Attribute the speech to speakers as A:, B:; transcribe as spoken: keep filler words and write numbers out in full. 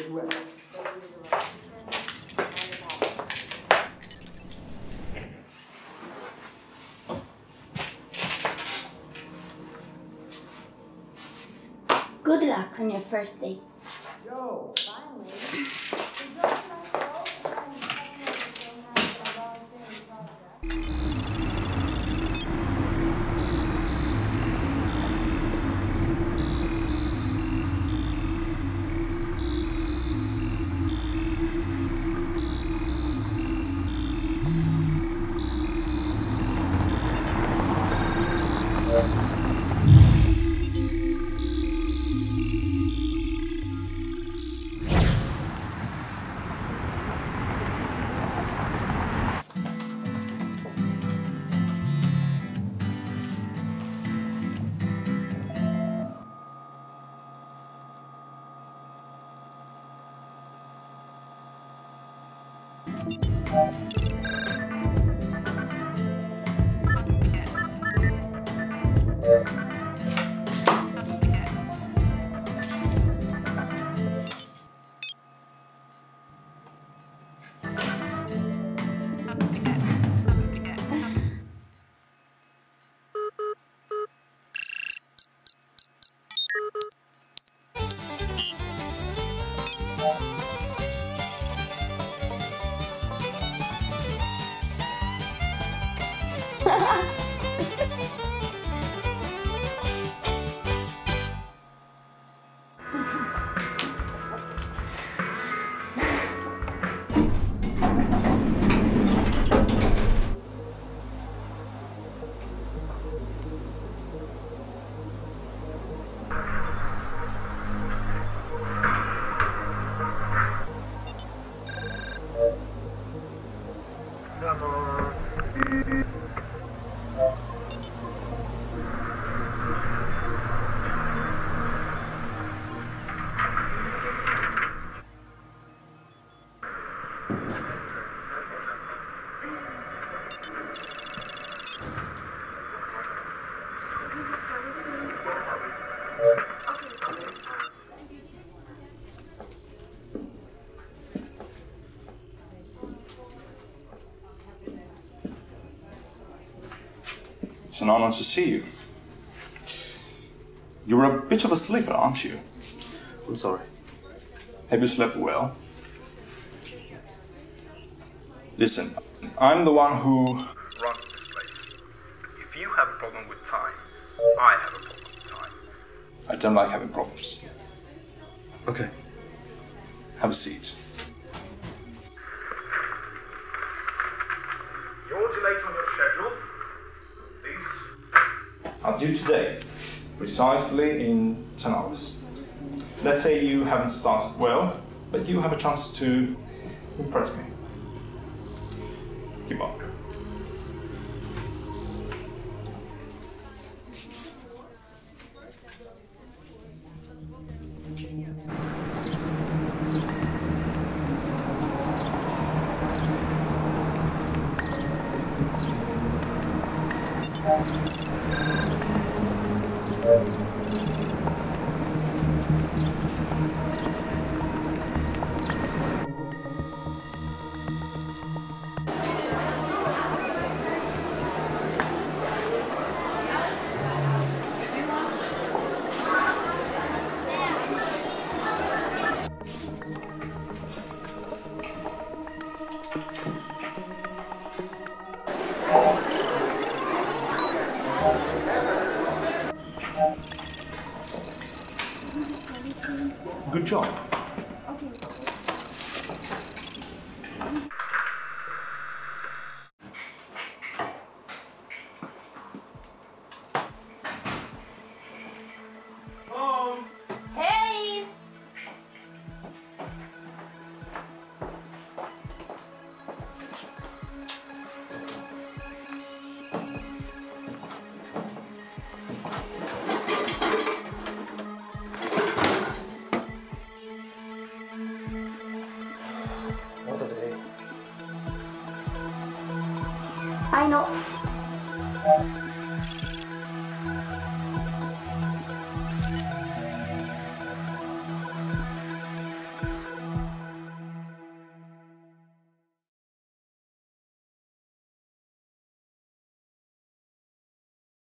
A: due.
B: Good luck on your first date.
A: Yo!
C: Finally.
D: It's an honor to see you. You're a bit of a sleeper, aren't you?
E: I'm sorry.
D: Have you slept well? Listen, I'm the one who runs this place. If you have a problem with time, I have a problem with time. I don't like having problems.
E: Okay.
D: Have a seat.
F: You're delayed on your schedule. Please.
D: I'll do today, precisely in ten hours. Let's say you haven't started well, but you have a chance to impress me. Keep on. Good job.
F: Mom!
B: Hey!
E: What a day.
B: I know.